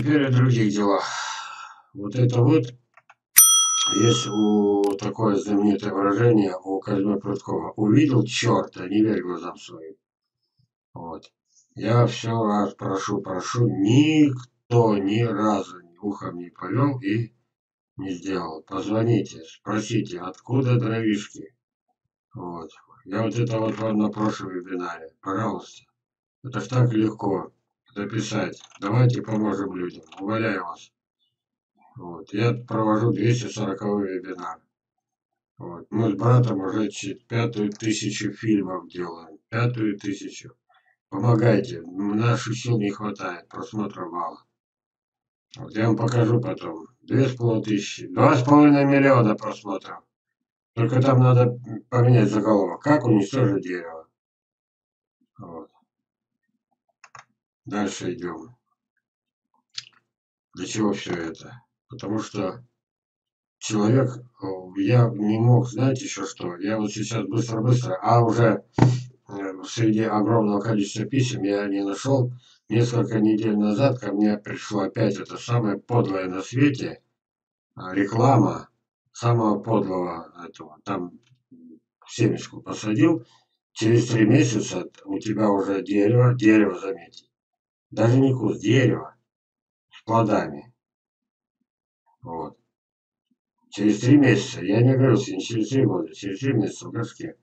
теперь о других делах. Вот это вот есть у такое знаменитое выражение у Козьмы Прудкова. Увидел черта, не верь глазам своим. Вот. Я все раз прошу, никто ни разу ухом не повел и не сделал. Позвоните, спросите, откуда дровишки. Вот. Я вот это вот вам на прошлом вебинаре. Пожалуйста. Это ж так легко записать. Давайте поможем людям. Умоляю вас. Вот. Я провожу 240-й вебинар. Вот. Мы с братом уже 5000 фильмов делаем. 5000. Помогайте. Наших сил не хватает. Просмотров мало. Вот я вам покажу потом. 2500. 2,5 миллиона просмотров. Только там надо поменять заголовок. Как уничтожить дерево. Вот. Дальше идем. Для чего все это? Потому что человек, я не мог, знаете еще что, я вот сейчас быстро-быстро, а уже среди огромного количества писем я не нашел. Несколько недель назад ко мне пришло опять это самое подлое на свете, реклама самого подлого этого. Там семечку посадил, через 3 месяца у тебя уже дерево, заметьте, даже не куст, дерево с плодами. Вот. Через 3 месяца, я не говорил, не через 3 года, через 3 месяца в горшке.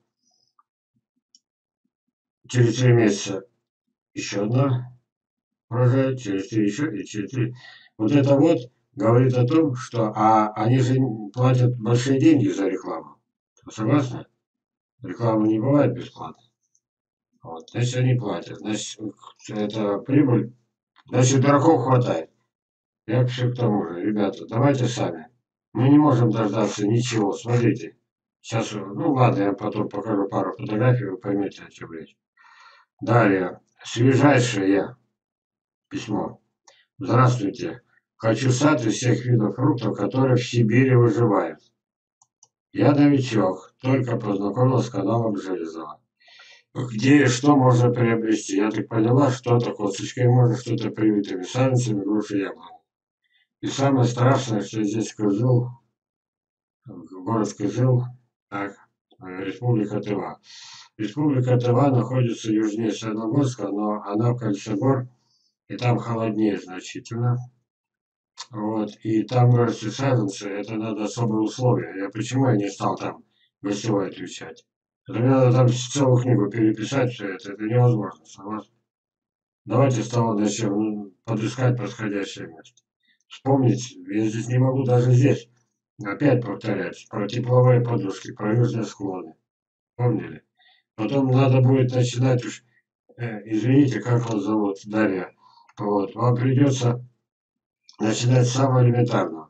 Через 3 месяца еще одна урожай, через 3 еще и через 3. Вот это вот говорит о том, что они же платят большие деньги за рекламу. Вы согласны? Реклама не бывает бесплатной. Вот, значит, они платят. Значит, это прибыль. Значит, дураков хватает. Я все к тому же. Ребята, давайте сами. Мы не можем дождаться ничего. Смотрите. Сейчас, ну ладно, я потом покажу пару фотографий, вы поймете, о чем речь. Далее. Свежайшее письмо. Здравствуйте. Хочу сад из всех видов фруктов, которые в Сибири выживают. Я новичок, только познакомился с каналом Железова. Где и что можно приобрести? Я так поняла, что-то косточкой можно, что-то привитыми саженцами, груши, яблони. И самое страшное, что здесь Кызыл, город Кызыл, так, республика Тыва. Республика Тыва находится южнее Свердлогорска, но она в кольце гор, и там холоднее значительно. Вот, и там вырастет саженцы, это надо особые условия. Почему я не стал там гостевой отвечать? Это мне надо там целую книгу переписать все это невозможно, согласен? Давайте с того начнем, подыскать подходящее место. Вспомнить, я здесь не могу даже здесь опять повторять, про тепловые подушки, про южные склоны. Помнили? Потом надо будет начинать уж, извините, как вас зовут, Дарья. Вот, вам придется начинать с самого элементарного.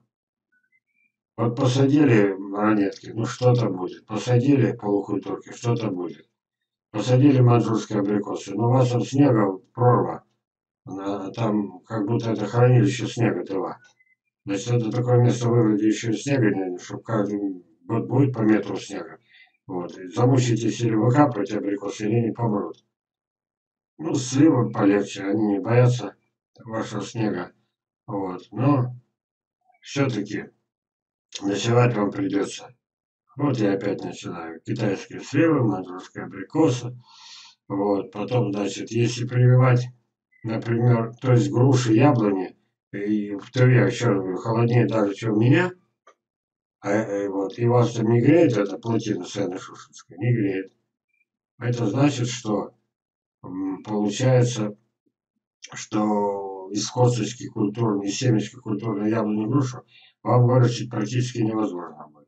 Вот посадили ранетки, ну что-то будет. Посадили полукультурки, что-то будет. Посадили маньчжурские абрикосы, но у вас там снега прорва. Там как будто это хранилище снега Тыва. Значит, это такое место вывода еще снега, чтобы каждый год будет по метру снега. Вот. И замучите, если выкапывать абрикосы, или не помрут. Ну, сливы полегче, они не боятся вашего снега. Вот. Но все-таки ночевать вам придется. Вот я опять начинаю. Китайские сливы, маньчжурские абрикосы. Вот. Потом, значит, если прививать, например, то есть груши, яблони, и в Тыве, еще раз говорю, холоднее даже, чем у меня, вот, и вас там не греет эта плотина Северно-Шушенская, не греет. Это значит, что получается, что из косточки культурной, из семечки культурной яблони грушу вам вырастить практически невозможно будет.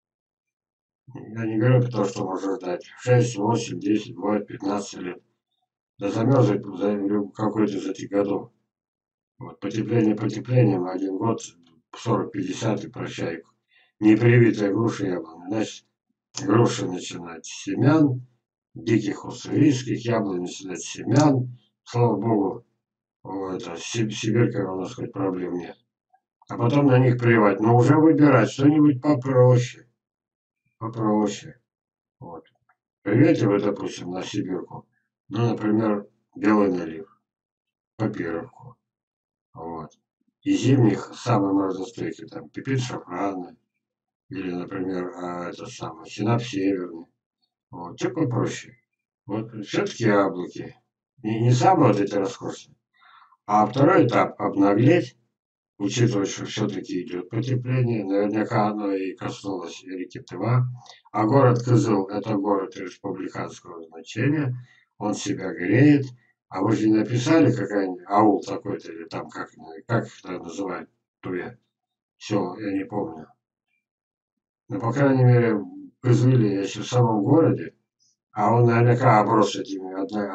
Я не говорю то, что можно ждать 6, 8, 10, бывает 15 лет. Да замерзнет за какой-то из этих годов. Вот, потепление потеплением, 1 год, 40-50 и прощай. Непривитая груша яблони. Значит, груши начинать с семян, диких уссурийских яблонь начинать с семян. Слава богу, это, Сибирка у нас хоть проблем нет. А потом на них прививать. Но уже выбирать что-нибудь попроще. Попроще. Вот. Привете вы, допустим, на Сибирку. Ну, например, белый налив. Папировку. Вот. из зимних самый морозостойкий, там, пипец шафрана, или, например, это самое, синап северный. Вот, чуть попроще. Вот все-таки яблоки. Не самые вот эти роскошные. А второй этап — обнаглеть, учитывая, что все-таки идет потепление, наверняка оно и коснулось и реки Тыва. А город Кызыл — это город республиканского значения, он себя греет. А вы же не написали какой-нибудь аул такой-то, или там как это называют, Туве? Все, я не помню. Но, по крайней мере, в Кызыле, если в самом городе, а он наверняка оброс этими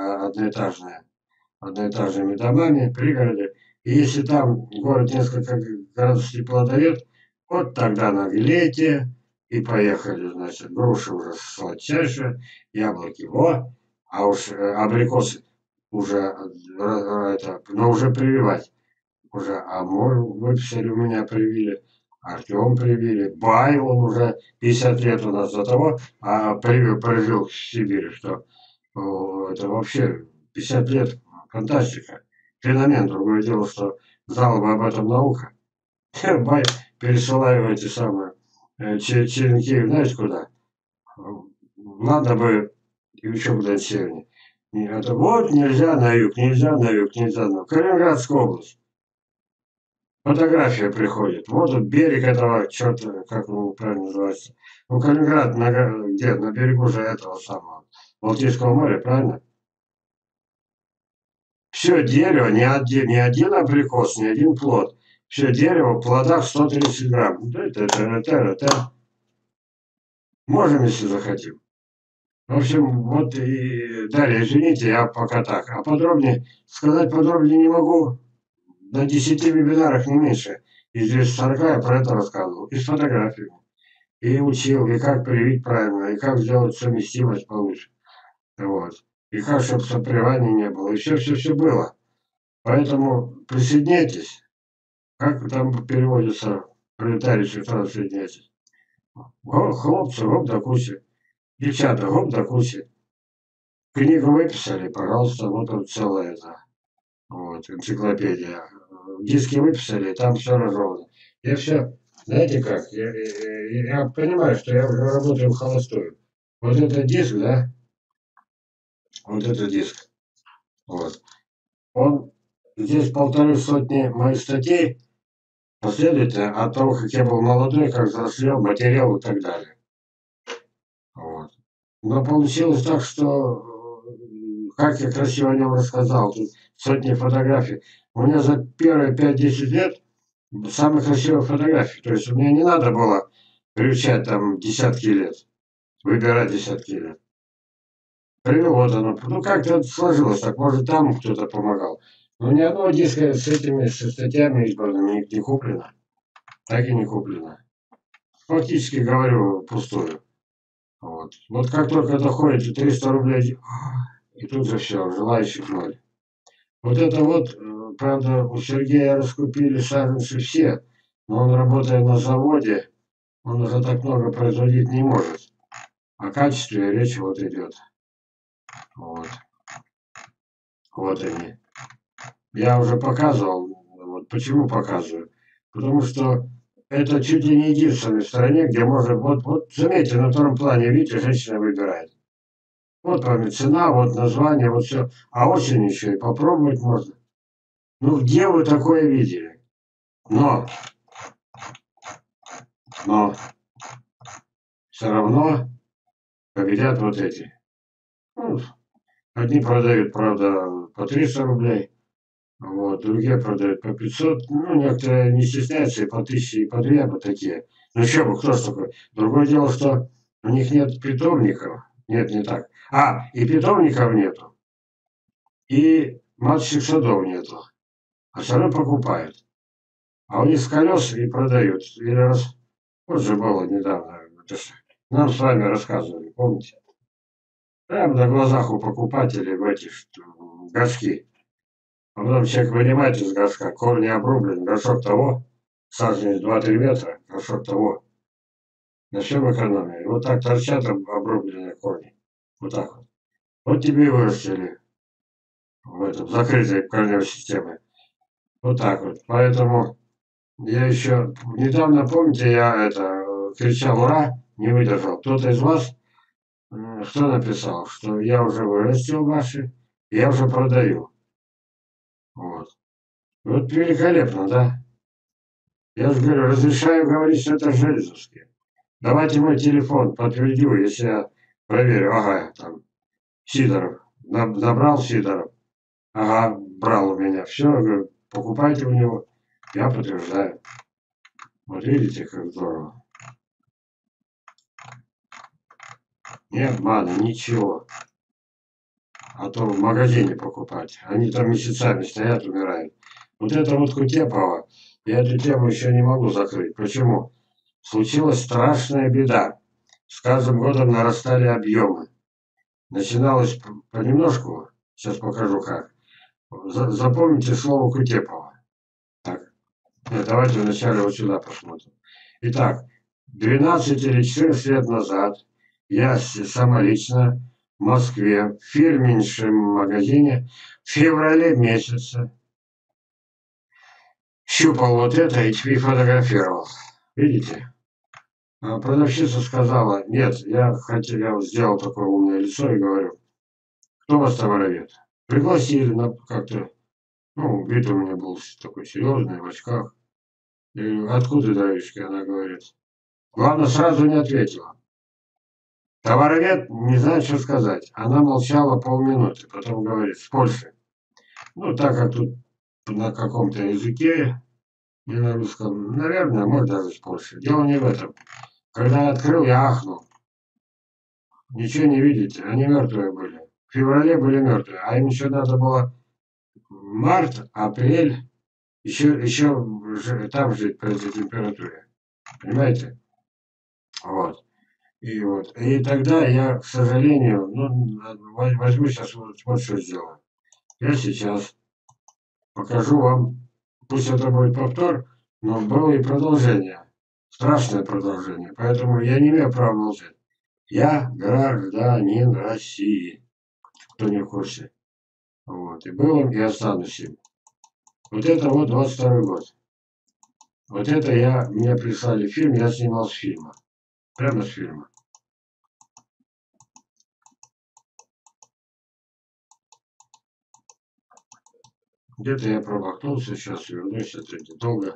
одноэтажными домами, пригороды. И если там город несколько градусов тепла дает, вот тогда наглейте и поехали, значит, груши уже сладчайшие, яблоки, во, а уж абрикосы уже, но уже прививать. Уже Амур выписали, у меня привили, Артем привили, Бай, он уже 50 лет у нас до того, прожил в Сибири, что это вообще 50 лет фантастика, феномен. Другое дело, что знала бы об этом наука. Бай пересылаю эти самые черенки, знаешь куда? Надо бы еще куда-нибудь севернее. Это вот нельзя на юг, нельзя на юг, нельзя на юг. Калининградская область. Фотография приходит. Вот тут берег этого черта, как его правильно называется. Ну, Калининград, где? На берегу же этого самого Балтийского моря, правильно? Все дерево, ни один абрикос, ни один плод. Все дерево в плодах 130 грамм. Можем, если захотим. В общем, вот и далее, извините, я пока так. А подробнее, сказать подробнее не могу. На 10 вебинарах не меньше. Из 240 я про это рассказывал. И с фотографиями. И учил, и как привить правильно, и как сделать совместимость получше. Вот. И как, чтобы сопливания не было. И все было. Поэтому присоединяйтесь. Как там переводится пролетарий фраза «соединяйтесь»? Хлопцы, гоп да куси. Девчата, гоп да куси. Книгу выписали, пожалуйста, вот тут целая это. Вот, энциклопедия. Диски выписали, там все разровно. Я все, знаете как, я понимаю, что я уже работаю в холостую. Вот этот диск, да, вот этот диск, вот, он, здесь 1,5 сотни моих статей, последовательно от того, как я был молодой, как взрослел, материал и так далее. Вот. Но получилось так, что, как я красиво о нем рассказал, тут сотни фотографий. У меня за первые 5-10 лет самые красивые фотографии. То есть мне не надо было приучать там десятки лет, выбирать десятки лет. Привел вот оно. Ну как-то сложилось так, может там кто-то помогал. Но ни одного диска с этими со статьями избранными не куплено. Так и не куплено. Фактически говорю пустую. Вот. Вот как только доходит 300 рублей, и тут же все, желающих ноль. Вот это вот, правда, у Сергея раскупили саженцы все, но он, работая на заводе, он уже так много производить не может. О качестве речь вот идет. Вот. Вот они. Я уже показывал. Вот почему показываю? Потому что это чуть ли не единственная в стране, где можно... Вот заметьте, на втором плане, видите, женщина выбирает. Вот вам цена, вот название, вот все. А очень еще и попробовать можно. Ну где вы такое видели? Но, но все равно победят вот эти. Ну, одни продают, правда, по 300 рублей, вот, другие продают по 500. Ну, некоторые не стесняются и по 1000, и по 2, вот такие. Ну, еще бы, кто ж такой? Другое дело, что у них нет питомников. Нет, не так. И питомников нету, и маточных садов нету. А все равно покупают. А у них с колес и продают. Или раз... Вот же было недавно. Это ж нам с вами рассказывали, помните? Прямо на глазах у покупателей в эти горшки. А потом человек вынимает из горшка, корни обрублены, горшок того, саженец 2-3 метра, горшок того. На всем экономия. И вот так торчат обрубленные корни. Вот так вот. Вот тебе и вырастили в этом закрытой корневой системе. Вот так вот. Поэтому я еще недавно, помните, я кричал «Ура!», не выдержал. Кто-то из вас что написал? Что я уже вырастил ваши, я уже продаю. Вот. Вот великолепно, да? Я же говорю, разрешаю говорить, что это Железовский. Давайте мой телефон подтвердю, если я проверю. Ага, там, Сидоров. Набрал Сидоров. Ага, брал у меня. Все, говорю, покупайте у него. Я подтверждаю. Вот видите, как здорово. Ни обмана, ничего. А то в магазине покупать. Они там месяцами стоят, умирают. Вот это вот Кутепова, я эту тему еще не могу закрыть. Почему? Случилась страшная беда. С каждым годом нарастали объемы. Начиналось понемножку, сейчас покажу как. Запомните слово Кутепова. Так, нет, давайте вначале вот сюда посмотрим. Итак, 12 или 14 лет назад я самолично в Москве в фирменнейшем магазине в феврале месяце щупал вот это и фотографировал. Видите? А продавщица сказала, нет, я сделал такое умное лицо и говорю, кто вас ворует? Пригласили как-то, ну, вид у меня был такой серьезный, в очках. Я говорю, откуда дровишки? Она говорит. Главное, сразу не ответила. Товаровед не знает, что сказать. Она молчала полминуты, потом говорит, с Польши. Ну, так как тут на каком-то языке, не на русском, наверное, может даже с Польши. Дело не в этом. Когда я открыл, я ахнул. Ничего не видите, они мертвые были. В феврале были мертвые, а им еще надо было март, апрель, еще там жить при этой температуре. Понимаете? Вот. И тогда я, к сожалению, ну, возьму сейчас вот что сделаю. Я сейчас покажу вам, пусть это будет повтор, но было и продолжение. Страшное продолжение. Поэтому я не имею права молчать. Я гражданин России. Кто не в курсе. Вот. И был им, и останусь им. Вот это вот 22 год. Вот это мне прислали фильм, я снимал с фильма. Прямо с фильма. Где-то я промахнулся, сейчас вернусь, это недолго.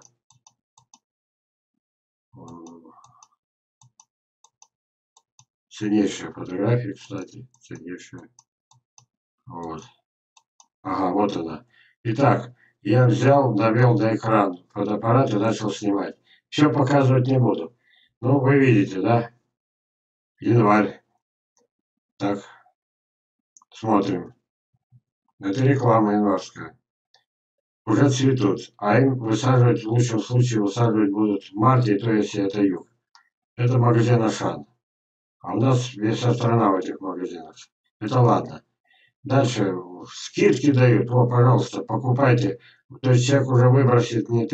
Ценнейшая фотография, кстати, ценнейшая. Вот. Ага, вот она. Итак, я взял, навел на экран фотоаппарат и начал снимать. Все показывать не буду. Ну, вы видите, да? Январь. Так, смотрим. Это реклама январская. Уже цветут, а им высаживать, в лучшем случае, высаживать будут в марте, то если это юг. Это магазин Ашан. А у нас вся страна в этих магазинах. Это ладно. Дальше скидки дают. О, пожалуйста, покупайте. То есть человек уже выбросит не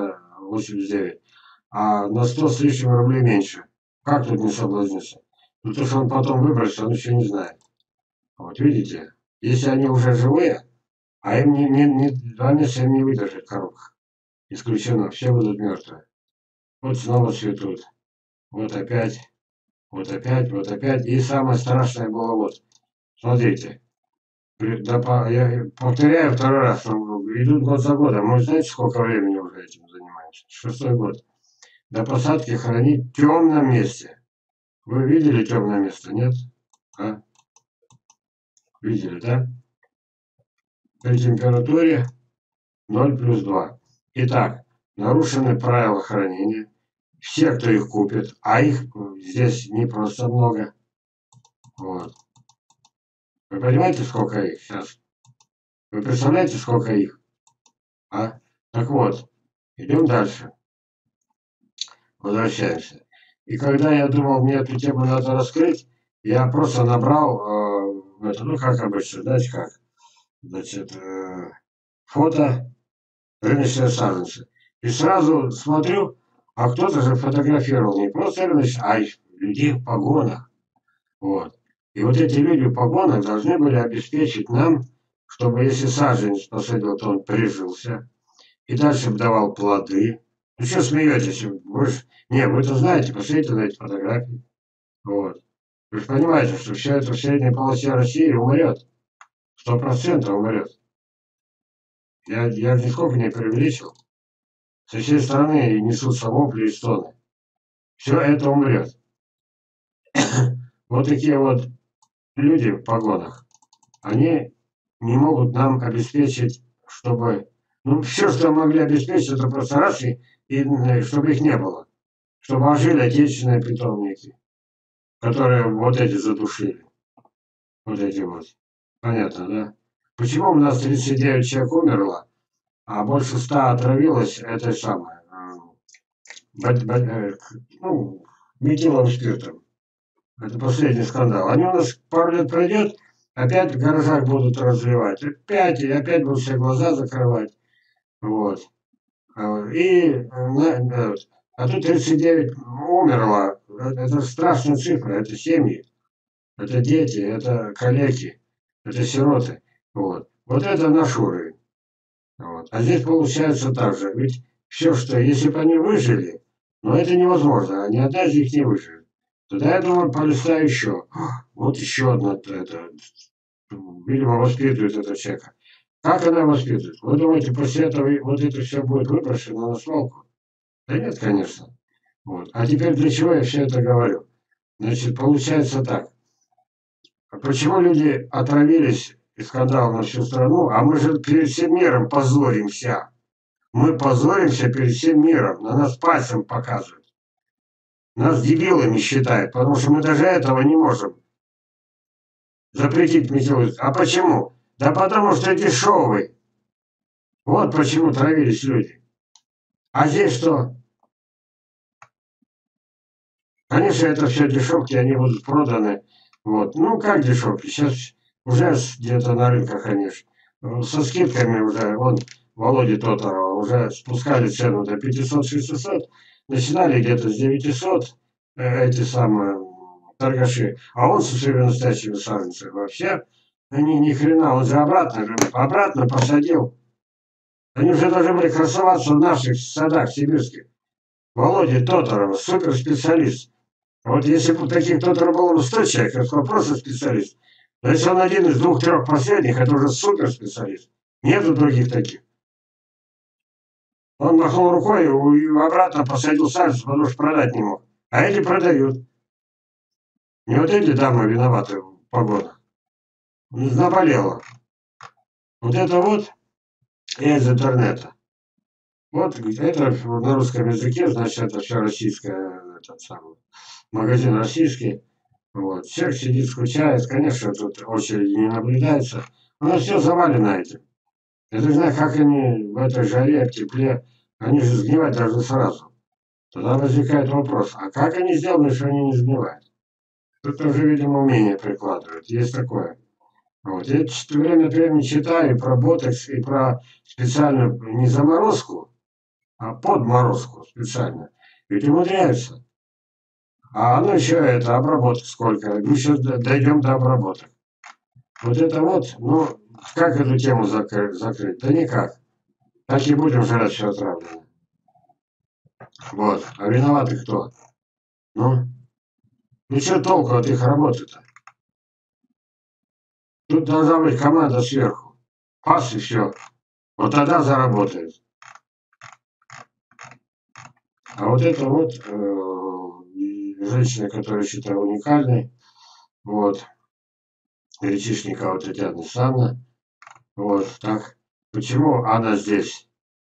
389, а на 100 с лишним рублей меньше. Как тут не соблазниться? Ну, то, что он потом выбросит, он еще не знает. Вот видите? Если они уже живые, а им не 2 месяца им не выдержит коробка. Исключено. Все будут мертвые. Вот снова цветут. Вот опять. Вот опять, вот опять. И самое страшное было вот. Смотрите. Я повторяю второй раз, что идут год за годом. Мы знаете, сколько времени уже этим занимаемся? 6-й год. До посадки хранить в темном месте. Вы видели темное место, нет? А? Видели, да? При температуре 0+2. Итак, нарушены правила хранения. Все, кто их купит, а их здесь не просто много. Вот. Вы понимаете, сколько их сейчас? Вы представляете, сколько их? А? Так вот, идем дальше. Возвращаемся. И когда я думал, мне эту тему надо раскрыть, я просто набрал, ну как обычно, знаете как, значит, фото рыночной саженцы. И сразу смотрю, а кто-то же фотографировал не просто рыночные, а и людей в погонах. Вот. И вот эти люди в погонах должны были обеспечить нам, чтобы если саженец посадил, то он прижился. и дальше давал плоды. Ну что смеетесь? Не, вы-то знаете, посмотрите на эти фотографии. Вот. Вы же понимаете, что все это в средней полосе России умрет. 100% умрет. Я нисколько не преувеличил. Со всей страны несутся вопли и стоны. Все это умрет. Вот такие вот люди в погонах, они не могут нам обеспечить, чтобы... Ну, все, что могли обеспечить, это просто раз, и чтобы их не было. Чтобы ожили отечественные питомники, которые вот эти задушили. Вот эти вот. Понятно, да? Почему у нас 39 человек умерло, а больше 100 отравилось этой самой, ну, метиловым спиртом? Это последний скандал. Они у нас пару лет пройдет, опять в гаражах будут разливать. Опять, и опять будут все глаза закрывать. Вот. А тут 39 умерло. Это страшная цифра. Это семьи, это дети, это калеки, это сироты. Вот. Вот это наш уровень. Вот. А здесь получается так же. Ведь все, что, если бы они выжили, но это невозможно, ни одна из них не выживет. Тогда я думаю, полистаю еще. Вот еще одна, это, видимо, воспитывает этого человека. Как она воспитывает? Вы думаете, после этого вот это все будет выброшено на свалку? Да нет, конечно. Вот. А теперь для чего я все это говорю? Значит, получается так. Почему люди отравились и скандал на всю страну, а мы же перед всем миром позоримся. Мы позоримся перед всем миром, на нас пальцем показывают. Нас дебилами считают, потому что мы даже этого не можем запретить метилы. А почему? Да потому что дешевый. Вот почему травились люди. А здесь что? Конечно, это все дешевки, они будут проданы. Вот. Ну, как дешевки? Сейчас уже где-то на рынках, конечно. Со скидками уже, вон, Володи Тоторова, уже спускали цену до 500-600, начинали где-то с 900, эти самые торгаши. А он со своими настоящими саженцами вообще, они ни хрена, он же обратно посадил. Они уже должны были красоваться в наших садах сибирских. Володя Тоторова, суперспециалист. Вот если бы таких Тоторов было бы 100 человек, это был просто специалист. Но если он один из 2-3 последних, это уже суперспециалист. Нету других таких. Он махнул рукой и обратно посадил сальцу, потому что продать не мог. А эти продают. Не вот эти дамы виноваты в погонах. Наболело. Вот это вот я из интернета. Вот это на русском языке, значит, это все российское, этот самый, магазин российский. Вот. Человек сидит, скучает, конечно, тут очереди не наблюдается. Но все завалено этим. Я не знаю, как они в этой жаре, в тепле, они же сгнивать должны сразу. Тогда возникает вопрос, а как они сделаны, что они не сгнивают? Тут тоже, видимо, умение прикладывают. Есть такое. Вот. Я время от времени читаю и про ботекс, и про специальную не заморозку, а подморозку специально. Ведь умудряются. А оно еще это, обработок сколько. Мы сейчас дойдем до обработок. Вот это вот, ну, как эту тему закрыть? Да никак. Так и будем жрать все отравлено. Вот. А виноваты кто? Ну? Ну что толку от их работы-то? Тут должна быть команда сверху. Пас и все. Вот тогда заработает. А вот это вот женщина, которая считаю уникальной, вот, Гречишникова Татьяна Александровна, вот, так, почему она здесь?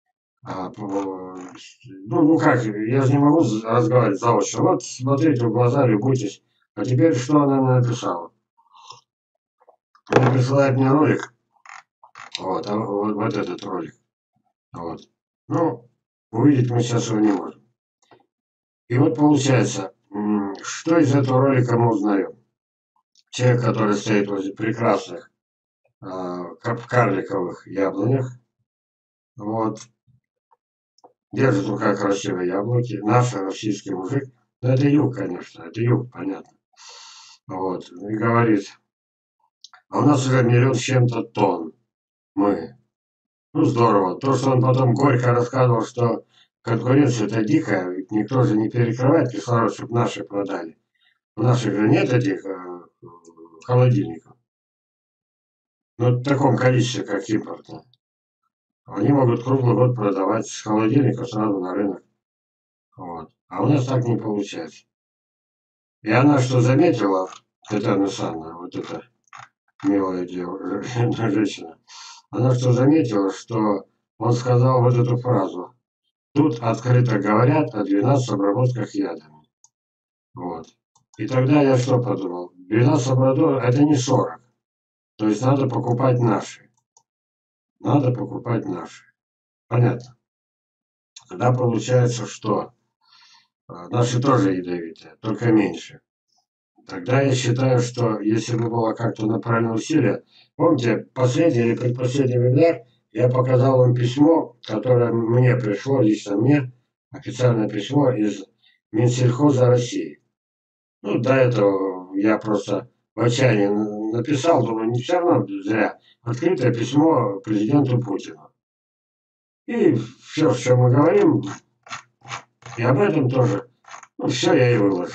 Ну как, я же не могу разговаривать заочно. Вот смотрите в глаза, любуйтесь. А теперь что она написала? Она присылает мне ролик, вот, вот этот ролик, вот. Ну, увидеть мы сейчас его не можем. И вот получается, что из этого ролика мы узнаем? Человек, который стоит возле прекрасных карликовых яблонях, вот, держит в руках красивые яблоки, наш российский мужик, ну это юг, конечно, это юг, понятно, вот, и говорит, а у нас уже 1 000 000 с чем-то тонн мы, Ну, здорово. То, что он потом горько рассказывал, что конкуренция-то дикая, ведь никто же не перекрывает кислород, чтобы наши продали. У наших же нет этих холодильников. Ну, в таком количестве, как импортно. Они могут круглый год продавать с холодильника сразу на рынок. Вот. А у нас так не получается. И она что заметила, Татьяна Санна, вот эта милая женщина, она что заметила, что он сказал вот эту фразу. Тут открыто говорят о 12 обработках ядами. Вот. И тогда я что подумал? 12 обработок это не 40. То есть надо покупать наши. Надо покупать наши. Понятно. Тогда получается, что наши тоже ядовитые, только меньше. Тогда я считаю, что если бы было как-то направлено усилие, помните, последний или предпоследний вебинар, я показал вам письмо, которое мне пришло, лично мне, официальное письмо из Минсельхоза России. Ну, до этого я просто в отчаянии написал, думаю, не все равно зря. Открытое письмо президенту Путину. И все, что мы говорим, и об этом тоже, ну, все я и выложил.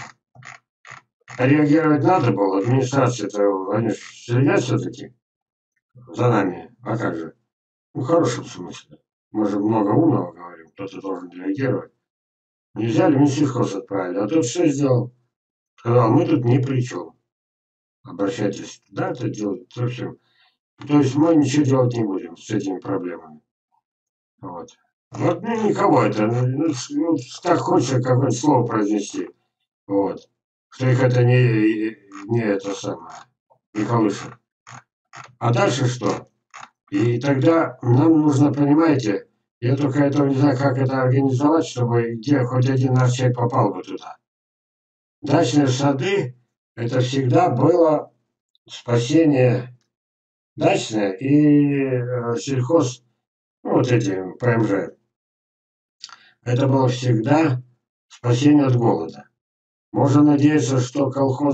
А реагировать надо было, администрация-то, они же следят все-таки за нами, а как же? Ну, в хорошем смысле. Мы же много умного говорим, кто-то должен реагировать. Не взяли, Минсельхоз отправили, а тот что сделал? Сказал, мы тут ни при чем. Обращайтесь туда, это делать, в общем. То есть мы ничего делать не будем с этими проблемами. Вот. Вот ну, никого это, ну, так хочется какое-нибудь слово произнести. Вот. Что их это не это самое, не колышет. А дальше что? И тогда нам нужно, понимаете, я только этого не знаю, как это организовать, чтобы где хоть один наш человек попал бы туда. Дачные сады, это всегда было спасение дачное и сельхоз, ну, вот эти ПМЖ. Это было всегда спасение от голода. Можно надеяться, что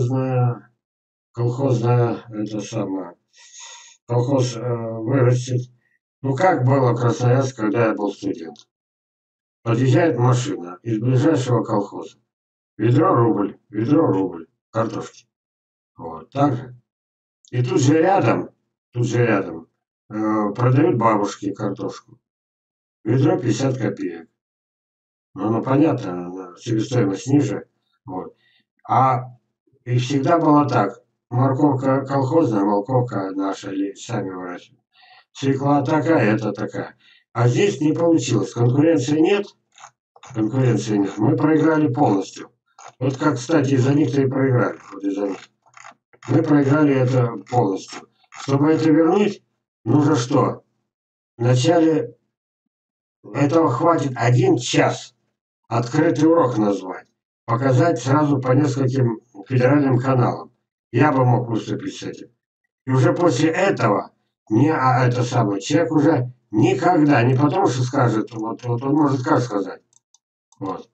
колхозная, это самое, колхоз вырастет. Ну, как было в Красноярске, когда я был студент. Подъезжает машина из ближайшего колхоза. Ведро рубль картошки. Вот, так же. И тут же рядом продают бабушке картошку. Ведро 50 копеек. Ну, понятно, себестоимость ниже. Вот. А и всегда было так. Морковка колхозная, морковка наша, или сами выращивают. Свекла такая, это такая. А здесь не получилось. Конкуренции нет. Конкуренции нет. Мы проиграли полностью. Вот как, кстати, из-за них-то и проиграли. Вот из-за них. Мы проиграли это полностью. Чтобы это вернуть, нужно что? Вначале этого хватит 1 час. Открытый урок назвать. Показать сразу по нескольким федеральным каналам. Я бы мог выступить с этим. И уже после этого мне, это самое, человек уже никогда, не потому что скажет, вот он может как сказать, вот.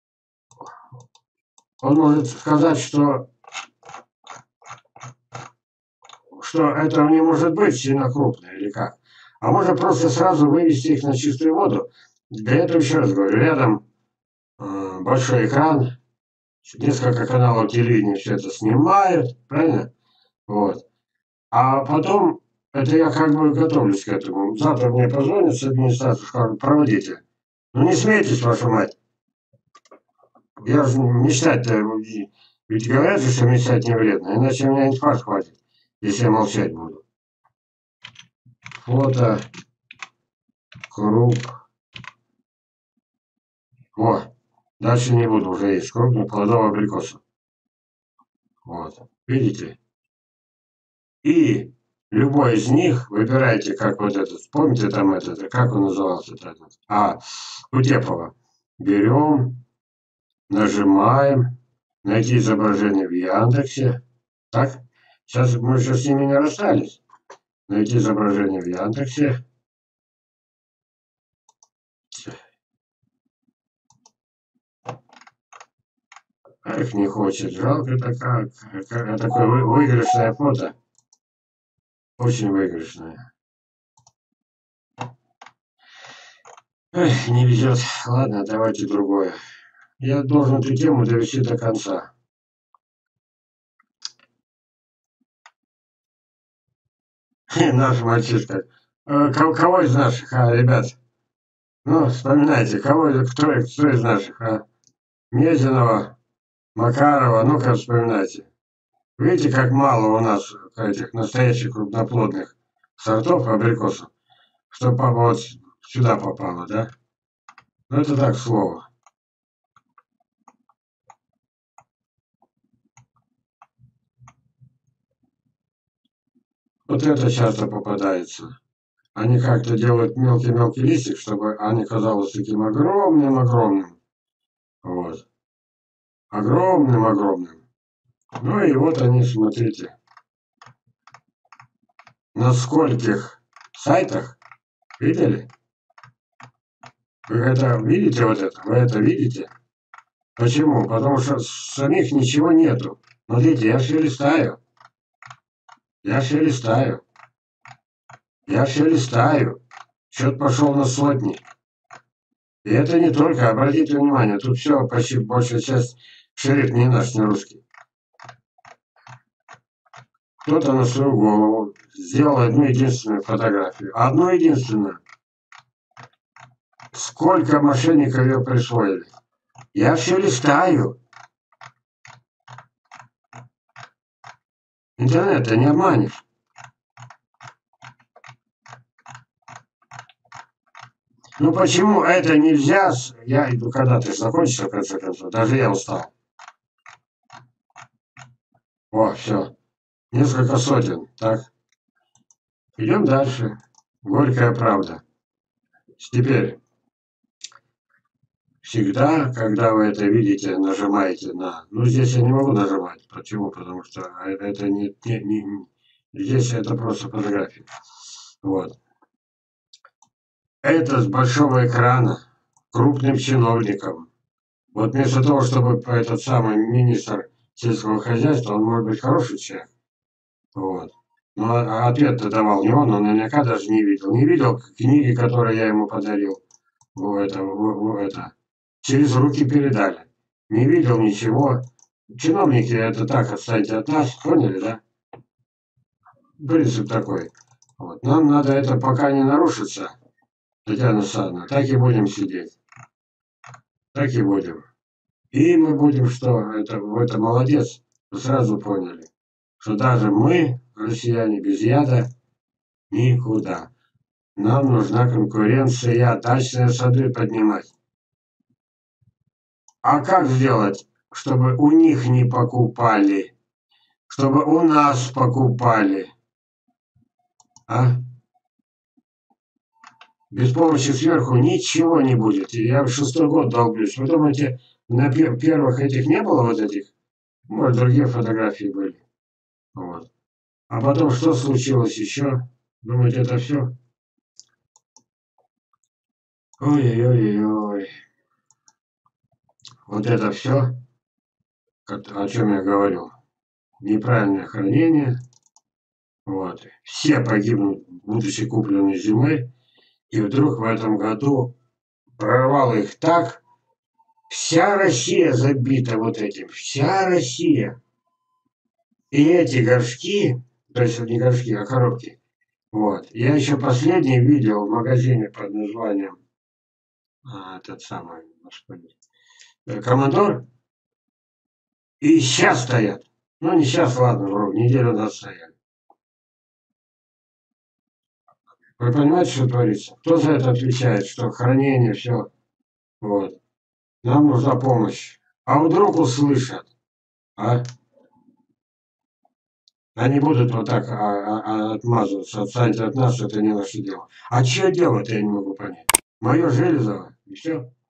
Он может сказать, что этого не может быть сильно крупное или как. А можно просто сразу вывести их на чистую воду. Для этого, еще раз говорю, рядом большой экран, несколько каналов телевидения все это снимают, правильно? Вот. А потом, это я как бы готовлюсь к этому. Завтра мне позвонят с администрации, скажут, проводите. Ну не смейтесь, вашу мать. Я же мечтать-то, ведь говорят же, что мечтать не вредно, иначе у меня инфаркт хватит, если я молчать буду. Фото, круп. О, дальше не буду, уже есть крупный плодовый абрикоса. Вот, видите? И любой из них выбирайте, как вот этот, помните там этот, как он назывался? Кутепова. Берем, нажимаем, найти изображение в Яндексе. Так? Сейчас мы еще с ними не расстались. Найти изображение в Яндексе. Эх, не хочет. Жалко-то как. Такое выигрышное фото. Очень выигрышное. Эх, не везет. Ладно, давайте другое. Я должен эту тему довести до конца. Наш мальчишка. Кого из наших, ребят? Ну, вспоминайте, кто из наших, Мезенова, Макарова, ну-ка вспоминайте. Видите, как мало у нас этих настоящих крупноплодных сортов абрикосов, что вот сюда попало, да? Ну, это так, слово. Вот это часто попадается. Они как-то делают мелкий-мелкий листик, чтобы они казалось таким огромным-огромным. Вот. Огромным-огромным. Ну и вот они, смотрите, на скольких сайтах, видели? Вы это видите, вот это? Вы это видите? Почему? Потому что самих ничего нету. Смотрите, я все листаю, я все листаю. Счет пошел на сотни. И это не только, обратите внимание, тут все, почти большая часть шрифт не наш, не русский. Кто-то на свою голову сделал одну единственную фотографию. Одну единственную. Сколько мошенников ее присвоили. Я все листаю. Интернет-то не обманешь. Ну почему это нельзя? Я иду, когда ты закончишься, в конце концов. Даже я устал. О, все. Несколько сотен. Так. Идем дальше. Горькая правда. Теперь. Всегда, когда вы это видите, нажимаете на... Ну, здесь я не могу нажимать. Почему? Потому что это здесь это просто фотография. Вот. Это с большого экрана крупным чиновникам. Вот вместо того, чтобы этот самый министр сельского хозяйства, он может быть хороший человек. Вот. Но ответ-то давал не он наверняка даже не видел. Не видел книги, которые я ему подарил. Это. Через руки передали. Не видел ничего. Чиновники это так, отстаньте от нас, поняли, да? Принцип такой. Вот. Нам надо это, пока не нарушится, Татьяна Александровна, так и будем сидеть. Так и будем. И мы будем, что это молодец, сразу поняли, что даже мы, россияне, без яда никуда. Нам нужна конкуренция, дачные сады поднимать. А как сделать, чтобы у них не покупали? Чтобы у нас покупали? А? Без помощи сверху ничего не будет. Я 6-й год долблюсь. Вы думаете, на первых этих не было вот этих? Может, другие фотографии были. Вот. А потом что случилось еще? Думаете, это все? Ой-ой-ой-ой. Вот это все, о чем я говорил. Неправильное хранение. Вот. Все погибнут, будучи куплены зимой. И вдруг в этом году прорвало их так. Вся Россия забита вот этим. Вся Россия. И эти горшки, то есть не горшки, а коробки. Вот. Я еще последний видел в магазине под названием этот самый, господи, Командор. И сейчас стоят. Ну, не сейчас, ладно, вроде, неделю назад стояли. Вы понимаете, что творится? Кто за это отвечает, что хранение, все. Вот. Нам нужна помощь. А вдруг услышат, а? Они будут вот так отмазываться, отстаньте от нас, это не наше дело. А чье дело-то я не могу понять. Мое Железово, и все.